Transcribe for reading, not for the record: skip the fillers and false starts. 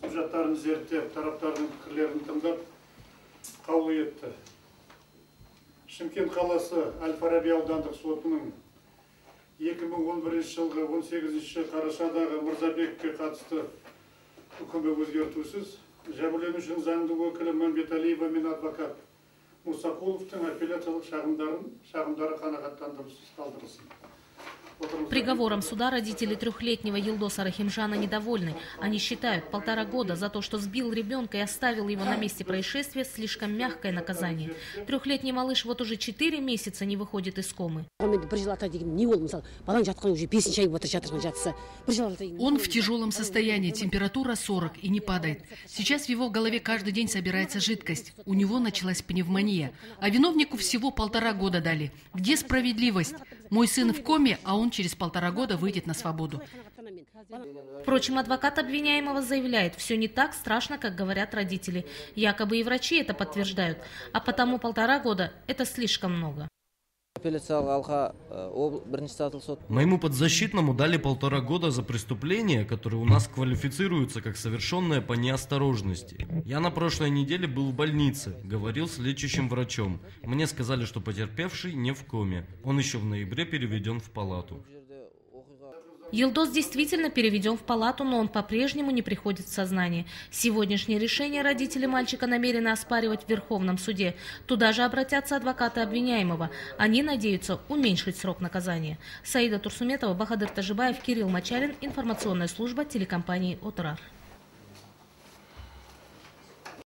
құжаттарын зерттеп, тараптардың пікірлерін тыңдап, қаулы етті. Шымкент қаласы Әл-Фараби аудандық сотының 2011 жылғы 18 қарашадағы Мырзабековке қатысты үкімі өзгертусіз, жәбірленушінің заңды өкілі Мәмбеталиева мен адвокат Мусақұловтың апелляциялық шағымдары қанағаттандырусыз қалдырылсын. Приговором суда родители трехлетнего Елдоса Рахимжана недовольны. Они считают, 1,5 года за то, что сбил ребенка и оставил его на месте происшествия, слишком мягкое наказание. Трехлетний малыш вот уже 4 месяца не выходит из комы. Он в тяжелом состоянии, температура 40 и не падает. Сейчас в его голове каждый день собирается жидкость. У него началась пневмония. А виновнику всего 1,5 года дали. Где справедливость? Мой сын в коме, а он через 1,5 года выйдет на свободу. Впрочем, адвокат обвиняемого заявляет, все не так страшно, как говорят родители. Якобы и врачи это подтверждают. А потому 1,5 года – это слишком много. Моему подзащитному дали 1,5 года за преступление, которое у нас квалифицируется как совершенное по неосторожности. Я на прошлой неделе был в больнице, говорил с лечащим врачом. Мне сказали, что потерпевший не в коме. Он еще в ноябре переведен в палату. Елдос действительно переведен в палату, но он по-прежнему не приходит в сознание. Сегодняшнее решение родители мальчика намерены оспаривать в Верховном суде. Туда же обратятся адвокаты обвиняемого. Они надеются уменьшить срок наказания. Саида Турсуметова, Бахадыр Тажибаев, Кирилл Мачалин. Информационная служба телекомпании «Отурар».